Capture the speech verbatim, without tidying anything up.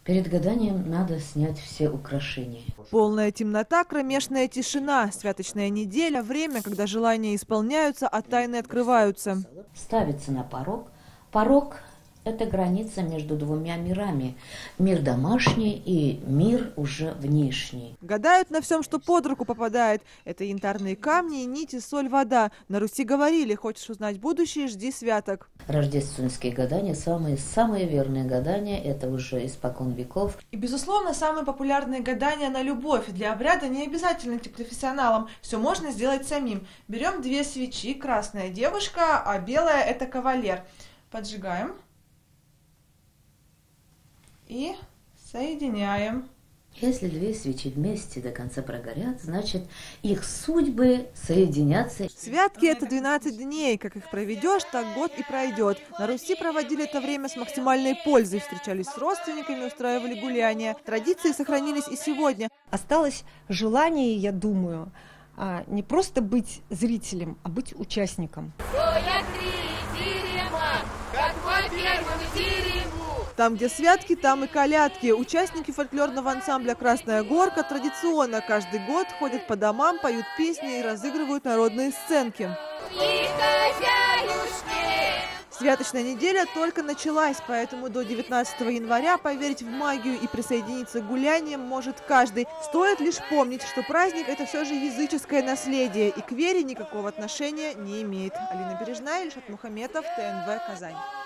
Перед гаданием надо снять все украшения. Полная темнота, кромешная тишина. Святочная неделя – время, когда желания исполняются, а тайны открываются. Ставится на порог. Порог – это граница между двумя мирами. Мир домашний и мир уже внешний. Гадают на всем, что под руку попадает. Это янтарные камни, нити, соль, вода. На Руси говорили: хочешь узнать будущее – жди святок. Рождественские гадания – самые, самые верные гадания. Это уже испокон веков. И, безусловно, самые популярные гадания на любовь. Для обряда не обязательно идти к профессионалам. Все можно сделать самим. Берем две свечи. Красная девушка, а белая – это кавалер. Поджигаем. И соединяем. Если две свечи вместе до конца прогорят, значит, их судьбы соединятся. Святки – это двенадцать дней. Как их проведешь, так год и пройдет. На Руси проводили это время с максимальной пользой. Встречались с родственниками, устраивали гуляния. Традиции сохранились и сегодня. Осталось желание, я думаю, не просто быть зрителем, а быть участником. Там, где святки, там и колядки. Участники фольклорного ансамбля «Красная горка» традиционно каждый год ходят по домам, поют песни и разыгрывают народные сценки. Святочная неделя только началась, поэтому до девятнадцатого января поверить в магию и присоединиться к гуляниям может каждый. Стоит лишь помнить, что праздник – это все же языческое наследие и к вере никакого отношения не имеет. Алина Бережная, Ильшат Мухаметов, ТНВ, Казань.